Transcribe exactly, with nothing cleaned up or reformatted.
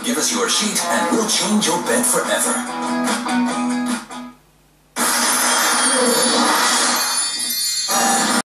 Give us your sheet and we'll change your bed forever.